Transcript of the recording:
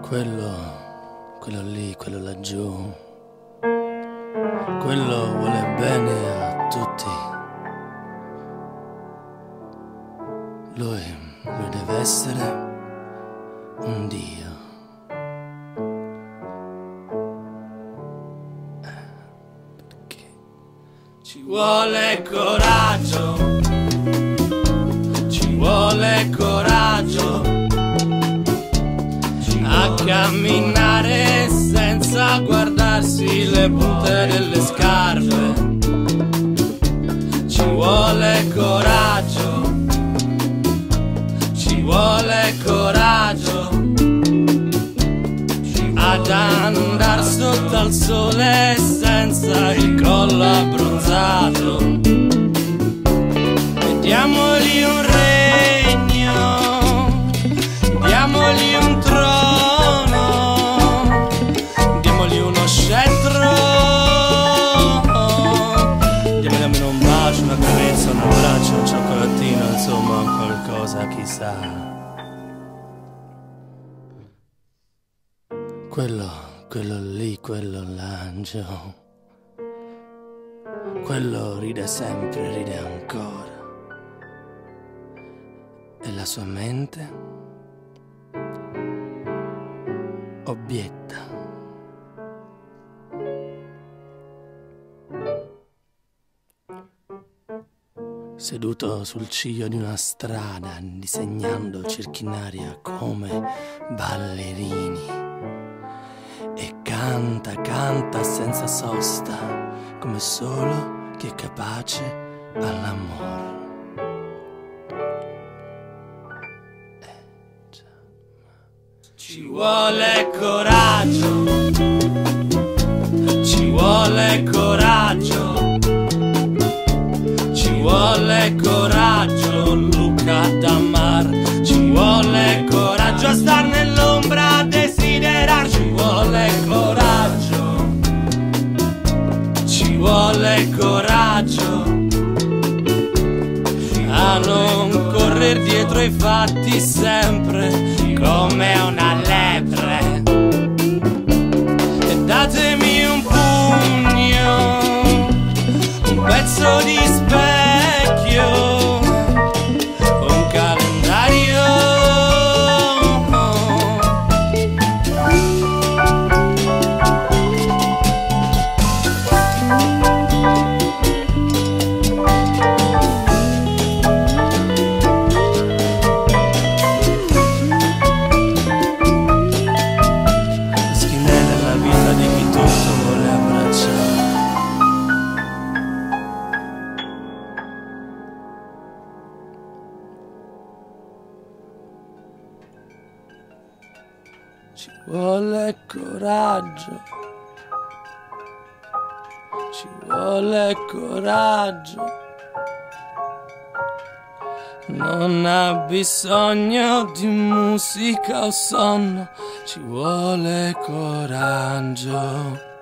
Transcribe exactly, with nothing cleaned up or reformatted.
Quello, quello lì, quello laggiù, quello vuole bene a tutti. Lui, lui deve essere un Dio. Perché ci vuole coraggio, ci vuole coraggio a camminare senza guardarsi le punte delle scarpe. Ci vuole coraggio, ci vuole coraggio ad andare sotto al sole senza il collo abbronzato. E diamogli un regno, diamogli un trono, diamogli uno scettro, diamogli almeno un bacio, una carezza, un abbraccio, un cioccolatino, insomma qualcosa, chissà. Quello, quello lì, quello l'angelo, quello ride sempre, ride ancora, e la sua mente obietta. Seduto sul ciglio di una strada, disegnando cerchi in aria come ballerini, e canta, canta senza sosta, come solo chi è capace all'amore. Ci vuole coraggio, ci vuole coraggio, ci vuole coraggio, Luca Damar. Ci vuole coraggio a star nell'ombra a desiderar. Ci vuole coraggio, ci vuole coraggio a non correre dietro ai fatti sempre come una lepre. E datemi un pugno, un pezzo di specchio, un calendario, ci vuole coraggio, ci vuole coraggio, non ha bisogno di musica o sonno, ci vuole coraggio.